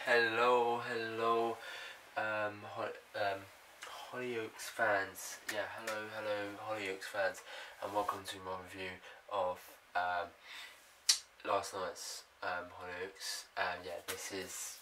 Hello, Hollyoaks fans. Yeah, hello, Hollyoaks fans, and welcome to my review of last night's Hollyoaks. Yeah, this is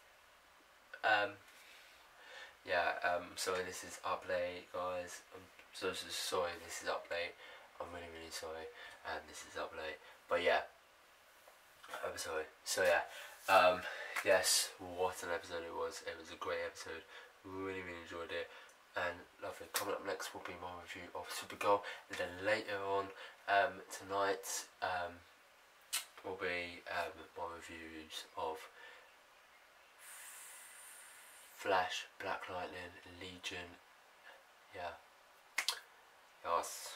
sorry, this is up late, guys. I'm so sorry. This is up late. I'm really sorry, and this is up late. But yeah, I'm sorry. So yeah, yes, what an episode it was. It was a great episode. Really enjoyed it, and lovely. Coming up next will be my review of Supergirl, and then later on tonight will be my reviews of Flash, Black Lightning, Legion. Yeah, yes,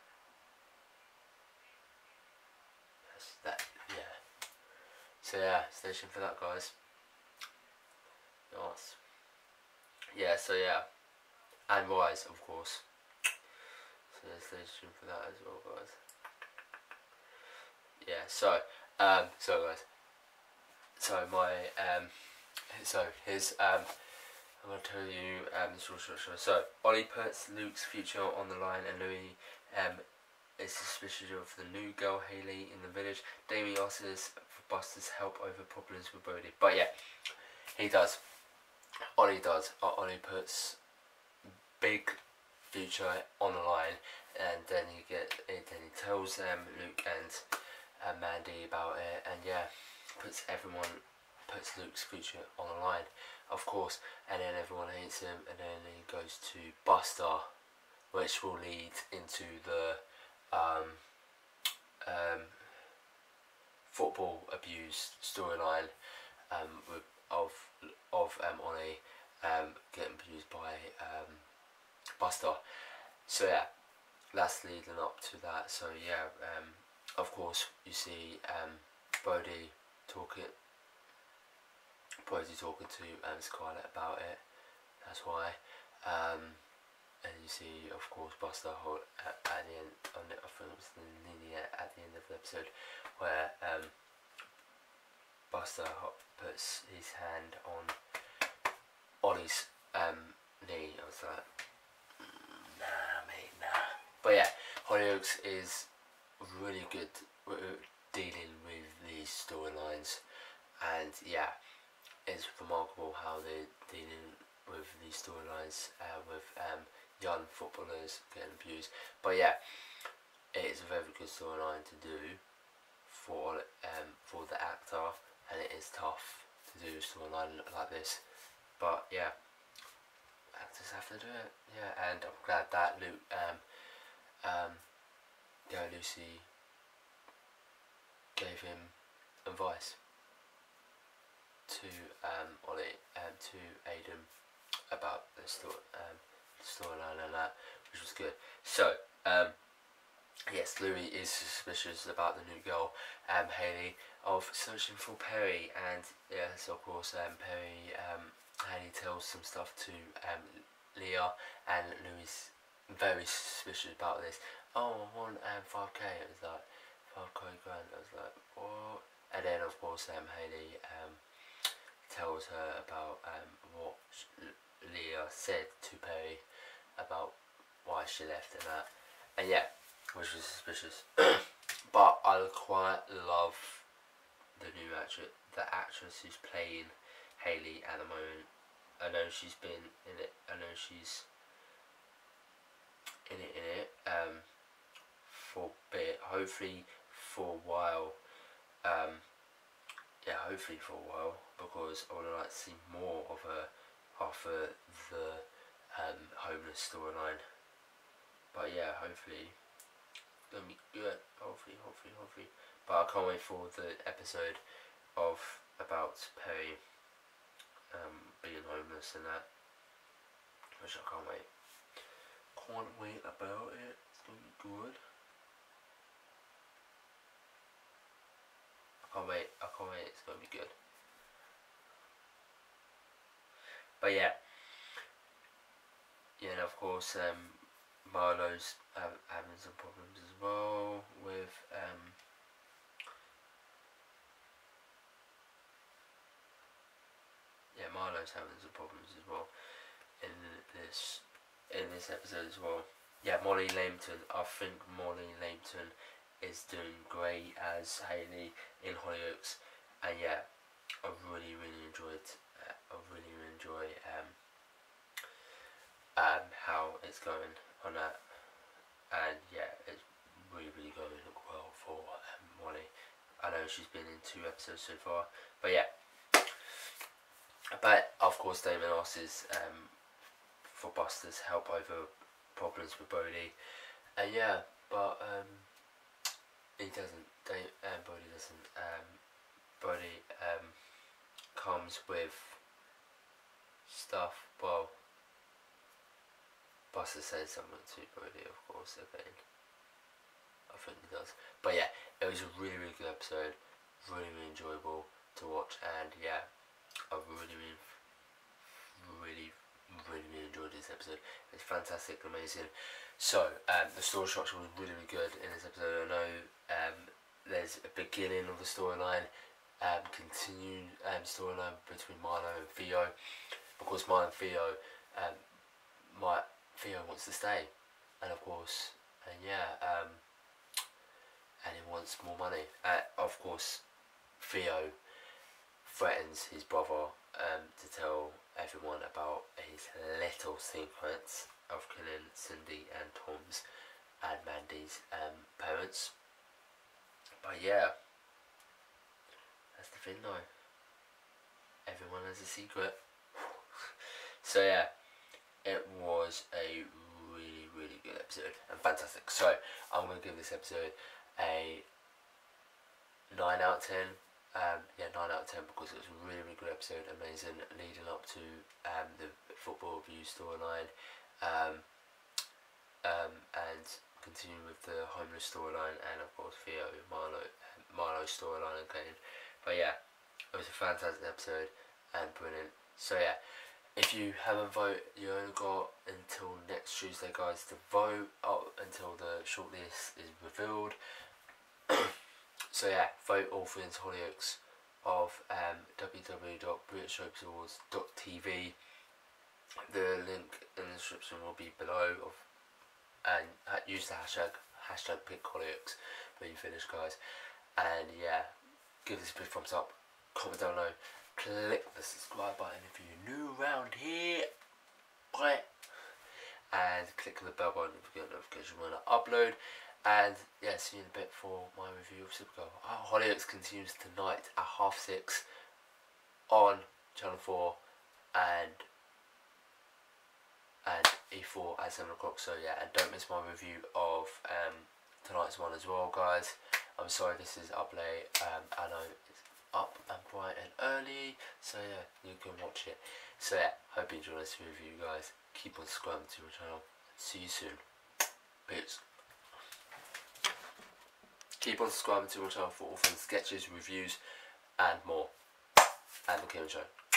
that. Yeah. So yeah, stay tuned for that, guys. Yes. Yeah. So yeah, and Rise, of course. So stay tuned for that as well, guys. Yeah. So guys. So my so here's I'm gonna tell you short. So Ollie puts Luke's future on the line, and Louis is suspicious of the new girl Haley in the village. Damien asks for Buster's help over problems with Brody, but yeah, he does. Ollie does. Ollie puts big future on the line, and then he tells Luke and Mandy about it, and yeah, puts Luke's future on the line, of course, and then everyone hates him, and then he goes to Buster, which will lead into the football abuse storyline of Ollie getting abused by Buster. So yeah, that's leading up to that. So yeah, of course you see Brody talking to Scarlett about it. That's why. And you see, of course, Buster at the end. I think it was at the end of the episode, where Buster puts his hand on Ollie's knee. I was like, nah, mate, nah. But yeah, Hollyoaks is really good dealing with these storylines, and yeah, it's remarkable how they're dealing with these storylines with young footballers getting abused. But yeah, it is a very good storyline to do for the actor, and it is tough to do a storyline like this. But yeah, actors have to do it. Yeah, and I'm glad that Lucy gave him advice to Ollie to Aiden about the storyline and that, which was good. So yes, Louis is suspicious about the new girl Haley of searching for Perry, and yes, of course Perry Haley tells some stuff to Leah, and Louis is very suspicious about this. Oh, I want 5k. It was like 5k grand. I was like, what? And then of course Haley tells her about what Leah said to Perry about why she left and that, and yeah, which was suspicious. But I quite love the new actress who's playing Haley at the moment. I know she's been in it. I know she's in it for a bit. Hopefully for a while. Yeah, hopefully for a while, because I would like to see more of her after the homeless storyline. But yeah, hopefully it's gonna be good. Hopefully. But I can't wait for the episode of about Perry being homeless and that, which I can't wait. Can't wait about it. It's gonna be good. I can't wait. It's gonna be good. But yeah, and of course Marlo's having some problems as well with Milo's having some problems as well in this episode as well. Yeah, Molly Lampton. I think Molly Lampton is doing great as Hayley in Hollyoaks, and yeah, I really enjoyed. I really enjoy how it's going on that, and yeah, it's really going well for Molly. I know she's been in 2 episodes so far, but yeah. But of course, Damon asks for Buster's help over problems with Bodhi, and yeah, but he doesn't. Bodhi doesn't. Bodhi comes with stuff. Well, Buster says something to Bodhi, of course. Again, I think he does. But yeah, it was a really good episode. Really enjoyable to watch, and yeah, I really enjoyed this episode. It's fantastic, amazing. So the story structure was really good in this episode. I know there's a beginning of the storyline, continued storyline between Milo and Theo. Of course, Milo and Theo, Theo wants to stay, and of course, and yeah, and he wants more money. Of course, Theo threatens his brother to tell everyone about his little secrets of killing Cindy and Tom's and Mandy's parents. But yeah, that's the thing though. Everyone has a secret. So yeah, it was a really good episode and fantastic. So I'm going to give this episode a 9 out of 10. 9 out of 10 because it was a really good episode, amazing, leading up to the football review storyline, and continuing with the homeless storyline, and of course Theo Milo's storyline again. But yeah, it was a fantastic episode and brilliant. So yeah, if you haven't voted, you only got until next Tuesday, guys, to vote up until the shortlist is revealed. So yeah, vote all things Hollyoaks of www.britishsoapsawards.tv. The link in the description will be below, and use the hashtag #PickHollyoaks when you finish, guys. And yeah, give this a big thumbs up, comment down below, click the subscribe button if you're new around here, and click on the bell button if you get a notification when I upload. And yeah, see you in a bit for my review of Supergirl. Hollyoaks continues tonight at 6:30 on Channel 4 and E4 at 7 o'clock. So yeah, and don't miss my review of tonight's one as well, guys. I'm sorry this is up late. I know it's up and bright and early, so yeah, you can watch it. So yeah, hope you enjoy this review, guys. Keep on subscribing to my channel. See you soon. Peace. Keep on subscribing to my channel for all things sketches, reviews, and more. And the Kim Show.